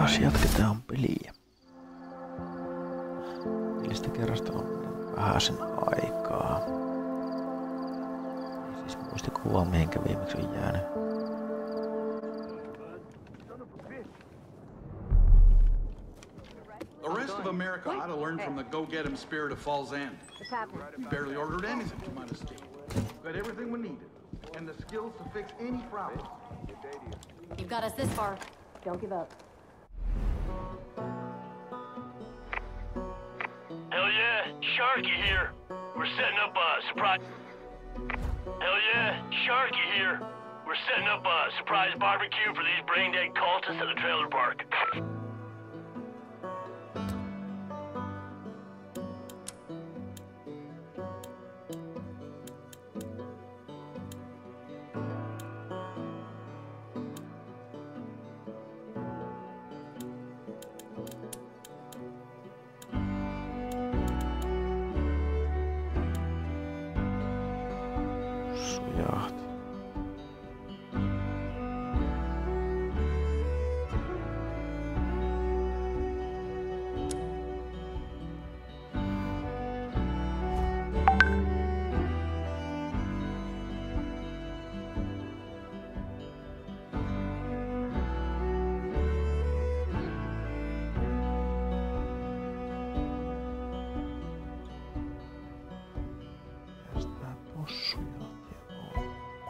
Taas jatketaan peliä. 4 kerrasta on vähäsen aikaa. Ei siis muistikuvaa mihinkä viimeksi on jäänyt. The rest of America ought to learn from the go-get-'em spirit of Falls End. We barely ordered anything from out of state. We got everything we needed, and the skills to fix any problem. You've got us this far. Don't give up. Hell yeah, Sharky here. We're setting up a surprise. Hell yeah, Sharky here. We're setting up a surprise barbecue for these brain-dead cultists at the trailer park. Sujahti. Tää possujahti on.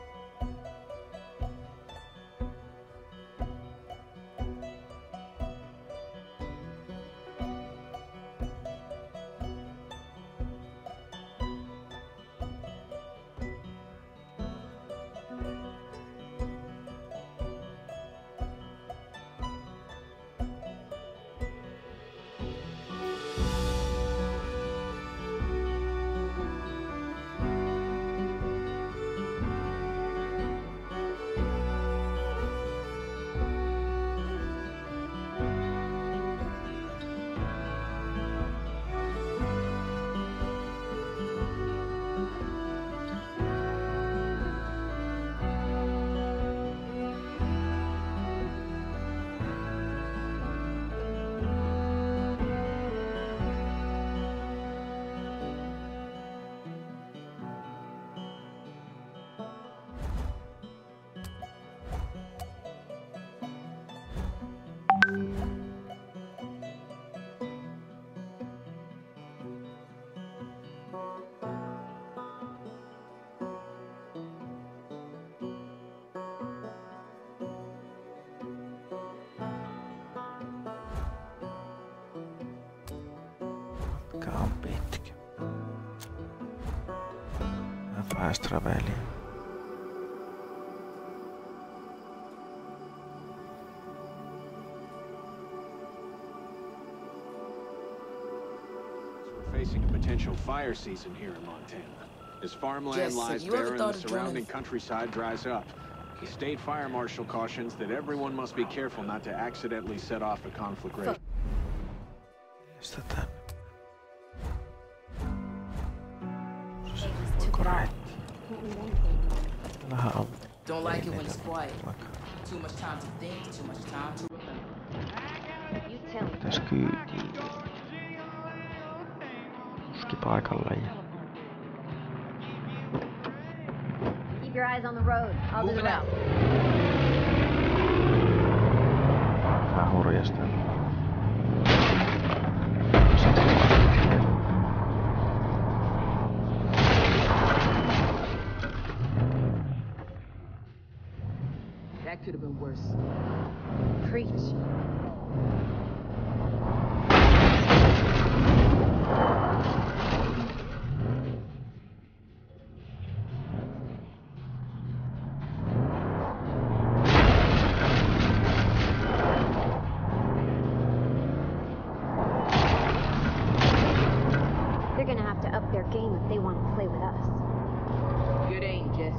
Matka on pitkä. Fast traveli. We're facing a potential fire season here in Montana. As farmland Jess, lies have you ever bare and thought the of surrounding joining- countryside dries up, the state fire marshal cautions that everyone must be careful not to accidentally set off a conflagration. Mistä tän? Took it all. Vähän on. Don't like it when it's quiet. Vaikka Too much time to think, too much time to remember. You tell me. pitäis kyytiin. Kuski paikalle ja Keep your eyes on the road. I'll do the Moving out. rest. vähän hurjasta. That could have been worse. Preach. They're gonna have to up their game if they want to play with us. Good aim, Jess.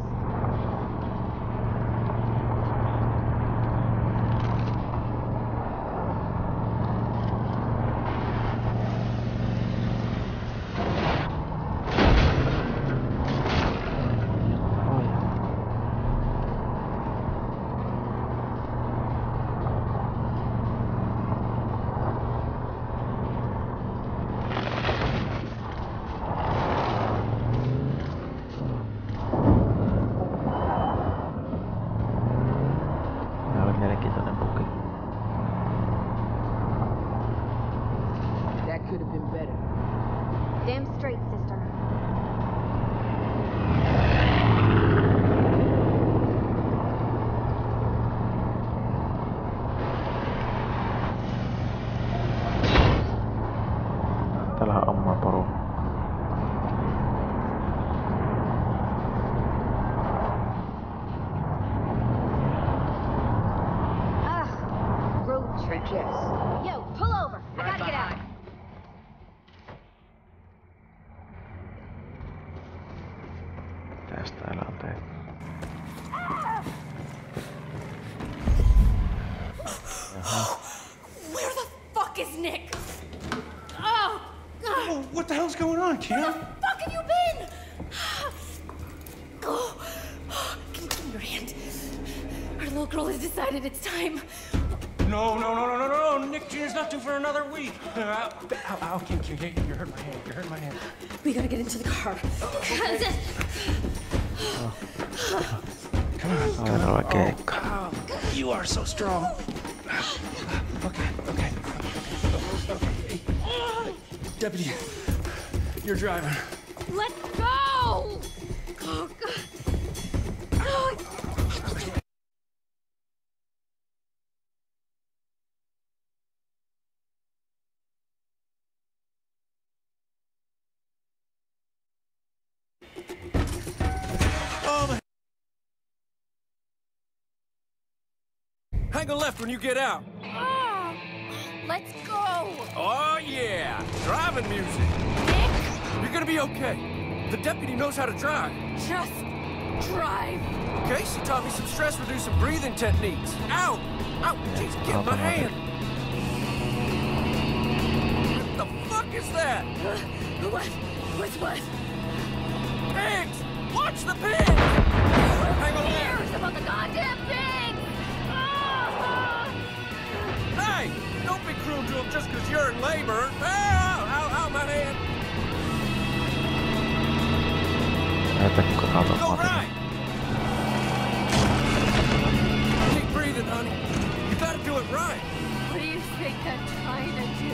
French yes. Yo, pull over. I gotta get out. Tästä elanteen. Where the fuck is Nick? Oh, God. Oh, what the hell's going on, Keon? Where the fuck have you been? Oh, give me your hand. Our little girl has decided it's time. No. Nick Jr.'s not due for another week. Ow, Kim, you hurt my hand. You hurt my hand. We gotta get into the car. Sairaala keikka. You are so strong. Okay. Deputy, you're driving. Let go! Oh, God. Oh. Hang a left when you get out. Oh, let's go. Oh, yeah. Driving music. Nick, You're gonna be okay. The deputy knows how to drive. just drive. Casey taught me some stress-reducing breathing techniques. Ow! Jeez, get my hand. What the fuck is that? What's what? Pigs! Watch the pigs! Hang on there! Cares about the goddamn thing? Hey! Don't be cruel to him just because you're in labor. Ow, my hand! Näytäkö Go automaattinen? right! Keep breathing, honey. You gotta do it right. What do you think I'm trying to do?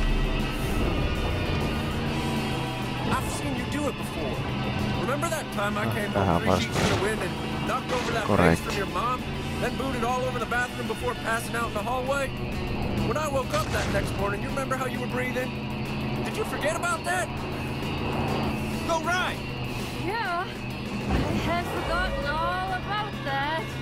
I've seen you do it before. Remember that time I came Tähän home 3 sheets vasta. in the wind and knocked over that Correct. face from your mom, then booted all over the bathroom before passing out in the hallway? When I woke up that next morning, you remember how you were breathing? Did you forget about that? Go right! Yeah, I had forgotten all about that.